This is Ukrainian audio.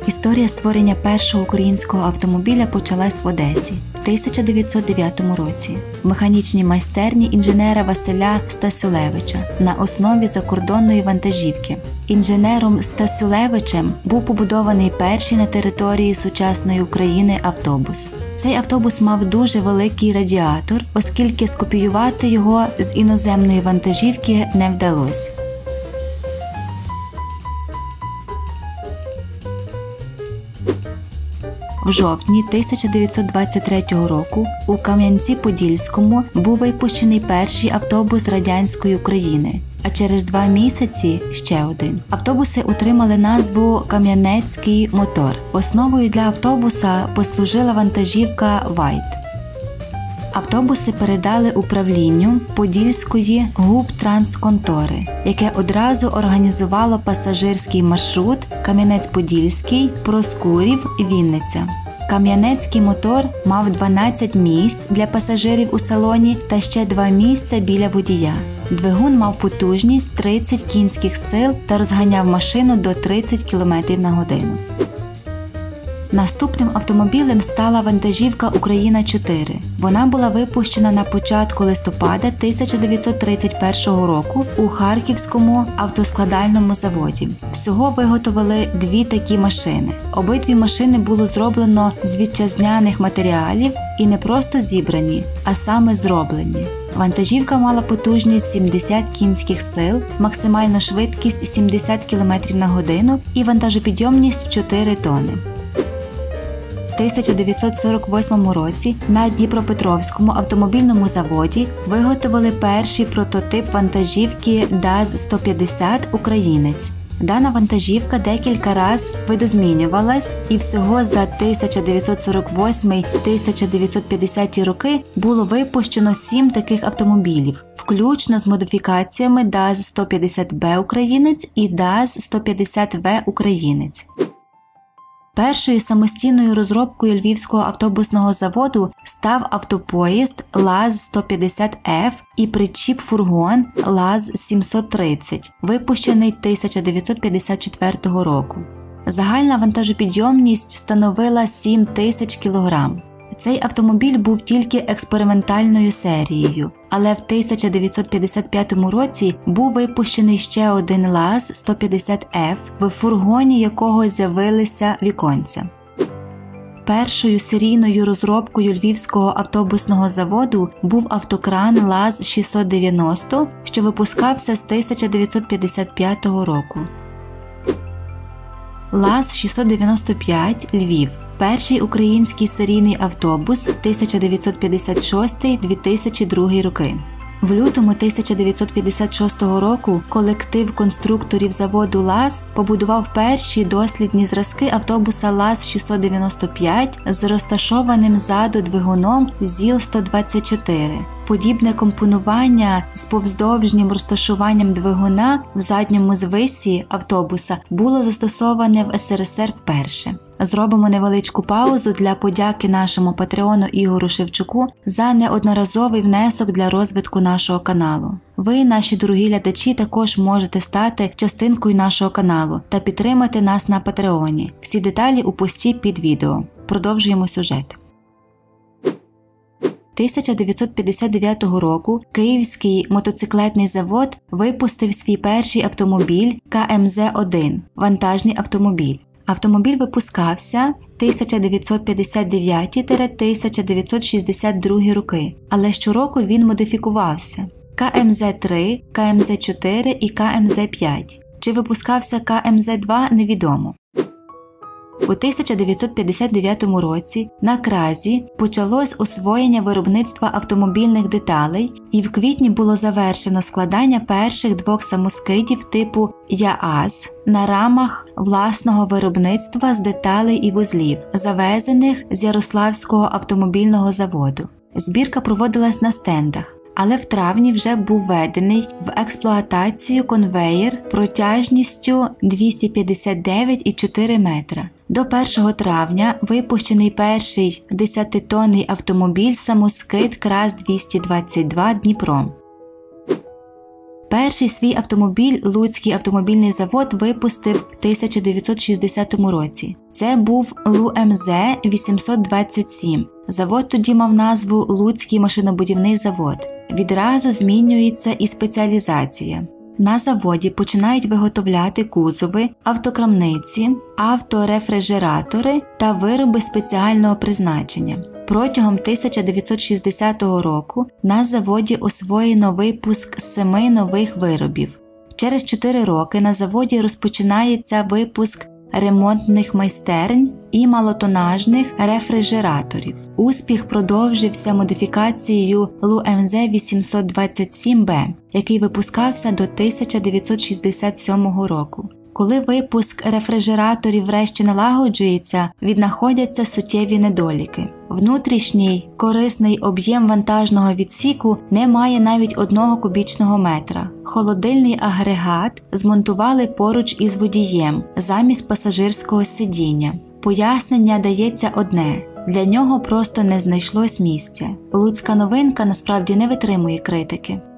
Історія створення першого українського автомобіля почалась в Одесі в 1909 році в механічній майстерні інженера Василя Стасюлевича на основі закордонної вантажівки. Інженером Стасюлевичем був побудований перший на території сучасної України автобус. Цей автобус мав дуже великий радіатор, оскільки скопіювати його з іноземної вантажівки не вдалося. В жовтні 1923 року у Кам'янці-Подільському був випущений перший автобус радянської України, а через 2 місяці ще один. Автобуси отримали назву «Кам'янецький мотор». Основою для автобуса послужила вантажівка «Вайт». Автобуси передали управлінню Подільської губтрансконтори, яке одразу організувало пасажирський маршрут Кам'янець-Подільський, Проскурів, Вінниця. Кам'янецький мотор мав 12 місць для пасажирів у салоні та ще 2 місця біля водія. Двигун мав потужність 30 кінських сил та розганяв машину до 30 км на годину. Наступним автомобілем стала вантажівка «Україна-4». Вона була випущена на початку листопада 1931 року у Харківському автоскладальному заводі. Всього виготовили 2 такі машини. Обидві машини було зроблено з вітчизняних матеріалів і не просто зібрані, а саме зроблені. Вантажівка мала потужність 70 кінських сил, максимальну швидкість 70 км на годину і вантажопідйомність в 4 тонни. В 1948 році на Дніпропетровському автомобільному заводі виготовили перший прототип вантажівки ДАЗ-150 «Українець». Дана вантажівка декілька разів видозмінювалась, і всього за 1948-1950 роки було випущено 7 таких автомобілів, включно з модифікаціями ДАЗ-150Б «Українець» і ДАЗ-150В «Українець». Першою самостійною розробкою Львівського автобусного заводу став автопоїзд ЛАЗ-150Ф і причіп-фургон ЛАЗ-730, випущений 1954 року. Загальна вантажопідйомність становила 7 тисяч кілограм. Цей автомобіль був тільки експериментальною серією, але в 1955 році був випущений ще один ЛАЗ-150Ф, в фургоні якого з'явилися віконця. Першою серійною розробкою Львівського автобусного заводу був автокран ЛАЗ-690, що випускався з 1955 року. ЛАЗ-695 Львів. Перший український серійний автобус 1956-2002 роки. В лютому 1956 року колектив конструкторів заводу ЛАЗ побудував перші дослідні зразки автобуса ЛАЗ-695 з розташованим ззаду двигуном ЗІЛ-124. Подібне компонування з повздовжнім розташуванням двигуна в задньому звисі автобуса було застосоване в СРСР вперше. Зробимо невеличку паузу для подяки нашому патреону Ігору Шевчуку за неодноразовий внесок для розвитку нашого каналу. Ви, наші дорогі глядачі, також можете стати частинкою нашого каналу та підтримати нас на патреоні. Всі деталі у пості під відео. Продовжуємо сюжет. 1959 року Київський мотоциклетний завод випустив свій перший автомобіль КМЗ-1 – вантажний автомобіль. Автомобіль випускався 1999-1962 роки, але щороку він модифікувався. КМЗ-3, КМЗ-4 і КМЗ-5. Чи випускався КМЗ-2 – невідомо. У 1959 році на Кразі почалось освоєння виробництва автомобільних деталей, і в квітні було завершено складання перших 2 самоскидів типу ЯАЗ на рамах власного виробництва з деталей і вузлів, завезених з Ярославського автомобільного заводу. Збірка проводилась на стендах. Але в травні вже був введений в експлуатацію конвеєр протяжністю 259,4 метра. До 1 травня випущений перший 10-тонний автомобіль самоскид КРАЗ-222 Дніпро. Перший свій автомобіль Луцький автомобільний завод випустив в 1960 році. Це був ЛУМЗ-827. Завод тоді мав назву Луцький машинобудівний завод. Відразу змінюється і спеціалізація. На заводі починають виготовляти кузови, автокрамниці, авторефрижератори та вироби спеціального призначення. Протягом 1960 року на заводі освоєно випуск 7 нових виробів. Через 4 роки на заводі розпочинається випуск ремонтних майстерень і малотонажних рефрижераторів. Успіх продовжився модифікацією ЛУМЗ-827Б, який випускався до 1967 року. Коли випуск рефрижераторів врешті налагоджується, віднаходяться суттєві недоліки. Внутрішній корисний об'єм вантажного відсіку не має навіть 1 кубічного метра. Холодильний агрегат змонтували поруч із водієм, замість пасажирського сидіння. Пояснення дається одне – для нього просто не знайшлось місця. Луцька новинка насправді не витримує критики.